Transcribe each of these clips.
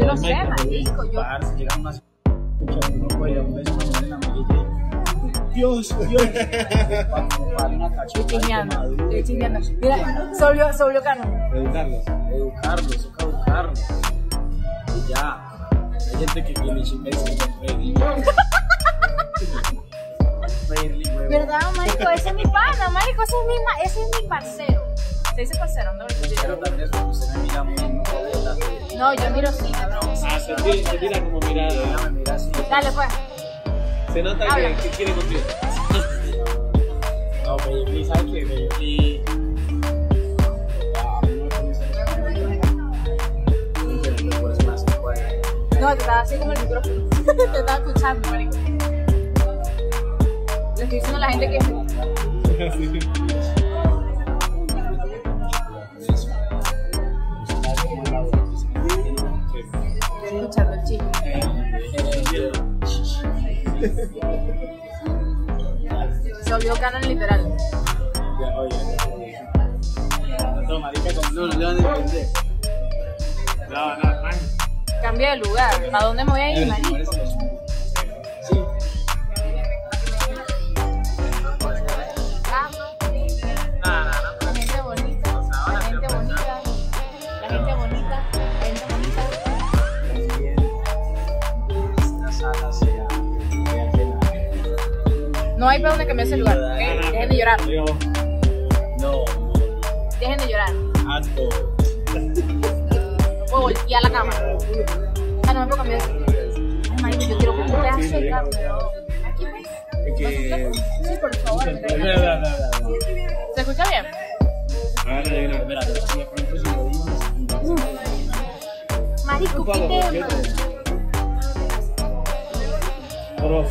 lo sé, marico. Yo... Llegan unas no puede un beso en la mejilla. Dios. Estoy chismeando. Mira, se volvió Carlos. Educarlos, toca educarlos. Y ya. Hay gente que quiere chismes sin reír. ¿Verdad, marico? Ese es mi pana, marico. Ese es mi parcero. ¿Se dice parcero? No, no, yo miro así, cabrón. Se tira como mirada. Mira así. Dale, pues. Se nota que quiere contigo. No, baby, ¿sabes qué, baby? No, te estaba así como el micrófono. Te estaba escuchando, marico. Le estoy diciendo a la gente que... Estoy escuchando el chisme. Se volvió canon literal. No, marica, no le van a entender. No, man. Cambia de lugar. ¿Para dónde me voy a ir, marico? Sí. La gente bonita, la gente bonita, la gente bonita, la gente bonita. No hay para dónde cambiarse el lugar, ¿ok? Dejen de llorar. No. Dejen de llorar. Alto. O voltear la cama. Ah, no me puedo cambiar. Ay, marico, yo quiero comer un pedazo de carne. Aquí, pues. Sí, por favor. ¿Se escucha bien? Marico, ¿qué tema? Hola.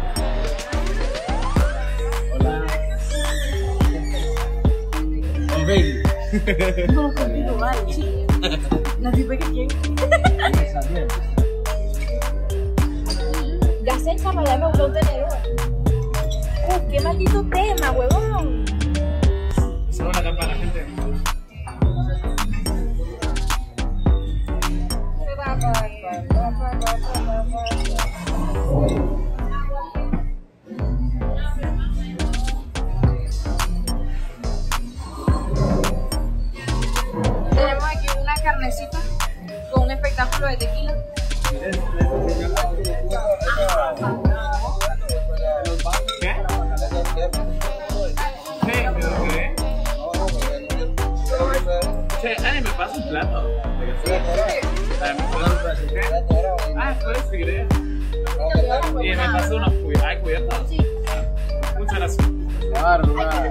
Con baby. No, contigo, vale, chico. ¿La tipa que quién? Ya sé, chama, ya me gustó un tenedor. ¡Qué maldito tema, huevón! Solo la campana, gente. Tenemos aquí una carnecita con un espectáculo de tequila. Che, Ani, me pasa un plato. Fue el tigre. Y me pasó unos cubiertos. Muchas gracias. Claro.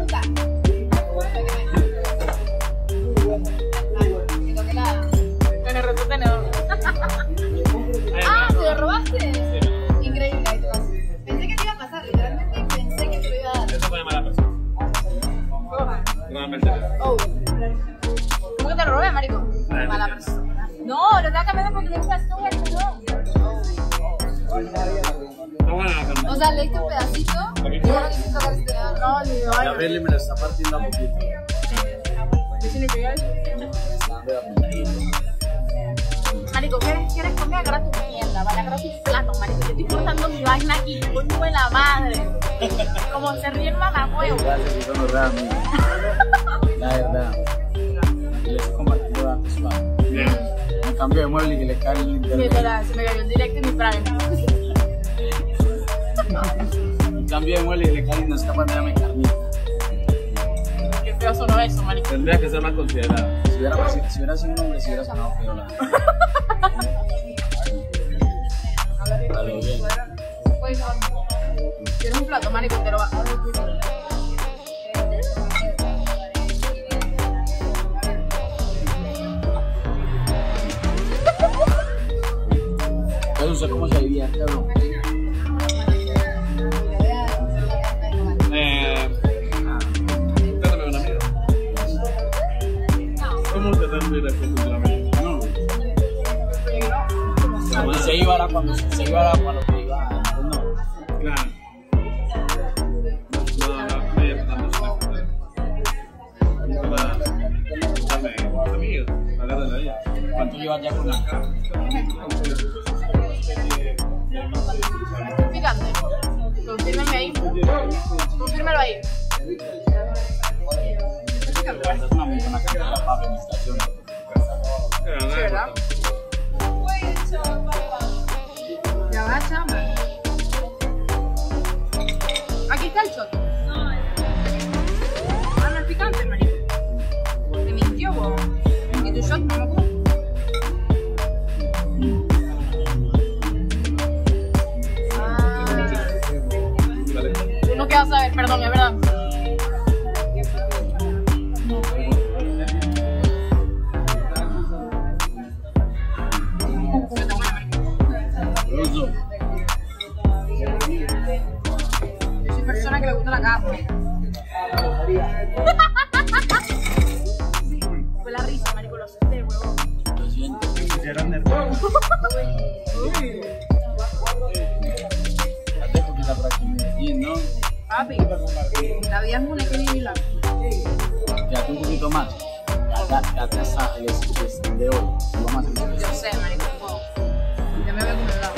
Me robó el tenedor. Ah, ¿te lo robaste? Increíble. Pensé que te iba a pasar, literalmente pensé que te lo iba a dar. Eso fue de mala persona. Nuevamente. Oh. ¿Cómo que te lo robé, marico? Mala persona. No, lo estaba cambiando porque le diste así un tenedor. O sea, le diste un pedacito y ya no quisiste tocar ese tenedor. No, ni de La Berly me lo está partiendo a poquito. ¿Qué significa eso? Marico, ¿quieres comer? Agarra tu mierda, vale, agarra tu plato, marico. Yo estoy cortando mi vaina aquí, coño de la madre. Como se ríe el mamahuevo. Gracias, eso no es real, amigo. La verdad. Le estoy compartiendo datos, suave. Un cambio de mueble y que le cae el internet. Literal, se me cayó el directo y mi prime. Un cambio de mueble y le cae y no es capaz de darme carnita. Qué feo sonó eso, marico. Tendría que ser más considerado. Si hubiera sido un hombre, si hubiera sonado feo, la verdad. Dale, bien. Pues, tienes un plato, marico, te lo va a dar. Yo no sé cómo se vivía, cabrón. Trátame una amiga. ¿Cómo te dan de responsabilidad? No. Cuando se iba era cuando se iba era cuando te iba. No. Claro. No, me dando su amigos, la gana de la vida. ¿Cuánto llevas ya con la Picante. Confírmeme ahí. Confírmelo ahí. Es una muy buena cantidad de papa en mi estación. Sí, ¿verdad? Ya va, chama. Aquí está el shot. Ah, no es picante, marico. Me mintió, vos. ¿Y tu shot no me gusta? Tú no quieras saber, perdón, es verdad. Yo soy persona que le gusta la carne. Fue la risa, marico, lo asusté, huevón. Lo siento. Eran nerviosos. La dejo que está por aquí en Medellín, ¿no? Papi, la vida es una que vivirla. Quédate un poquito más. Quédate hasta el de hoy. No más. Yo sé, marico, wow. Ya me voy a comer helado.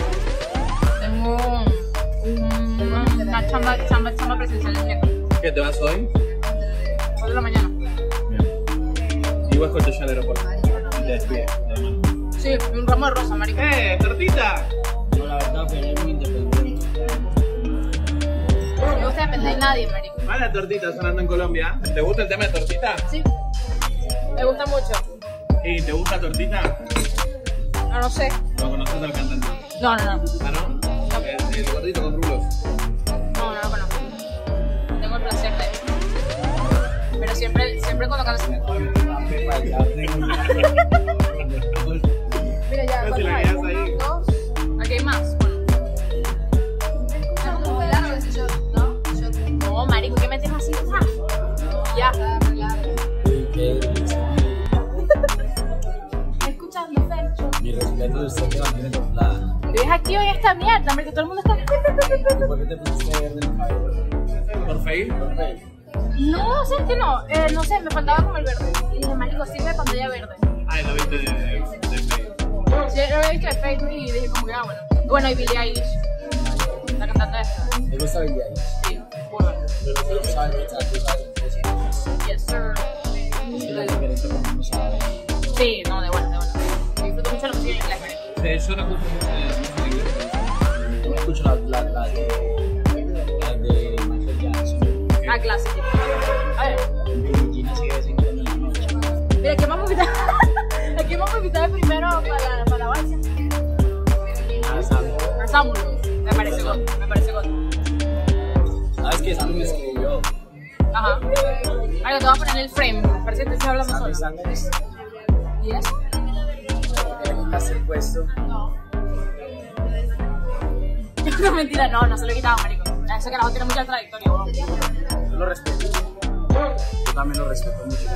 Tengo una chamba presencial el miércoles. ¿Qué te vas hoy? 4 de la mañana. Bien. Y vas con tu al aeropuerto. Y te despides. Sí, un ramo de rosa, marico. ¡Tortita! No, la verdad, pero es muy independiente. No me gusta depender de nadie, marico. Mala tortita sonando en Colombia. ¿Te gusta el tema de tortita? Sí, me gusta mucho. ¿Y te gusta tortita? No sé. ¿No conoces al cantante? No. ¿Ah, no? El gordito con rulos. No lo conozco. Tengo el placer de. Pero siempre cuando canto. Mira ya, Pero si la ¿cuántos hay? quedas 1, ahí. 2. Aquí hay más. Bueno. No, marico, ¿qué metes así? Ya. Escuchando, Fercho. Mi respeto de usted que mantiene templada. Vives activo en esta mierda, marico, todo el mundo está. ¿Por qué te pusiste verde en el cabello? ¿Por Facebook? No, ¿sabes que no? No sé, me faltaba como el verde. Y dije, marico, sirve de pantalla verde. Ah, lo viste de Facebook. Sí, lo he visto de Facebook y dije como que, bueno. Bueno, y Billie Eilish, la cantante esta. ¿Te gusta Billie Eilish? Sí, bueno. Pero sabes que tú sabes entonces. Yes, sir. Es que la diferencia como no sabe. Sí, no, de bueno. Disfruto mucho la música en inglés, marico. Sí, yo no escucho mucho de música inglesa. Yo escucho las de Michael Jackson. Ah, clásico. A ver, Billie Jean así de vez en cuando en la noche. mira, ¿qué vamos a invitar? ¿A quién vamos a invitar primero para la base? Ah, Sam. A Samuel. Me parece God. ¿Sabes qué? Sam me escribió. Ajá. Algo, te voy a poner en el frame. Parece que te estoy hablando solo. Sam es. ¿Y eso? ¿Le quitaste el puesto? No. No, mentira, no se lo he quitado, marico. Eso que la tiene mucha trayectoria, bro. Yo lo respeto. Yo también lo respeto mucho.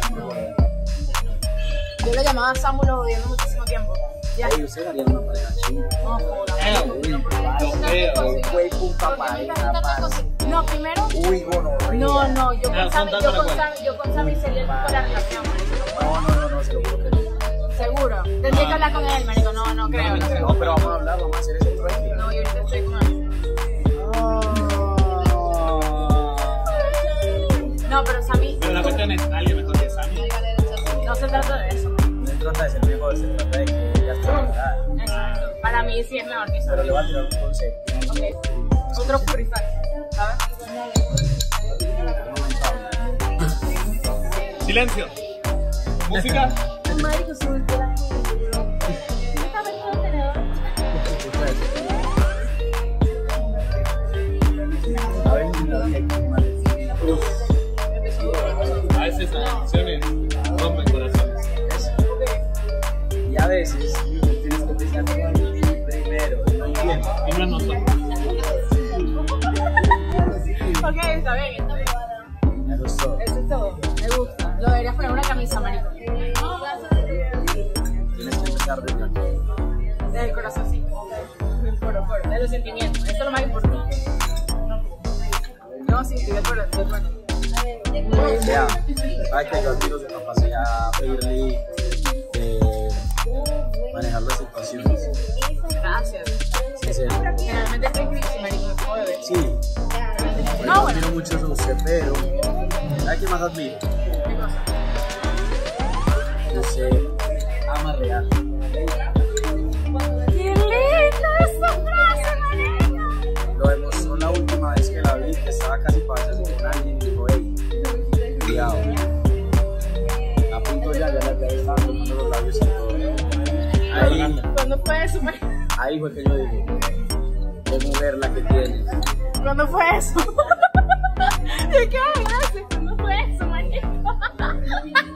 Yo lo llamaba Samuel odiando muchísimo tiempo. Ya. Oye, usted haría una pareja china. No, joder. Güey, puta pareja, No, primero. uy, gonorrea. No, yo con Sammy sería el tipo de la relación, marico. No, se lo juro que no. Seguro. Tendría que hablar con él, marico. No creo. No, pero vamos a hablar, vamos a hacer ese trueque. No, yo ahorita estoy con él. No, pero Sammy. Pero la cuestión es, alguien mejor que Sammy. No se trata de eso. No se trata de ser mejor, se trata de que ella esté enamorada. Exacto. Para mí sí es mejor que Pero Sammy. le va a tirar un consejo. Ok. Otro purifier, ¿sabes? Silencio. Música. Marico, se volvió la gente. ¿Qué está vendiendo el tenedor? A ver, la vida que más A veces las canciones rompen corazones. y a veces tienes que pensar en ti primero. No entiendo. Y no es nosotros. Ok, está bien. Me gustó. Eso es todo. Me gusta. Lo deberías poner en una camisa, marico. Tienes que empezar desde aquí. Desde el corazón, sí. De los sentimientos. Esto es lo más importante. No, sí, estoy de acuerdo. Vea, hay que los tiros de capacidad, pedirle admiro mucho eso de usted, pero ¿sabes qué más admiro? Usted ama real. ¡Qué linda esa frase, marica! Lo demostró la última vez que la vi, que estaba casi para hacerse con alguien y dijo, hey, cuidado. A punto ya le estaba tocando los labios y todo. Ahí, ¿Cuándo fue eso, marica? ahí fue que yo dije, qué mujer la que tienes. ¿Cuándo fue eso? ¿De qué hablaste? ¿Cuándo fue eso, marica?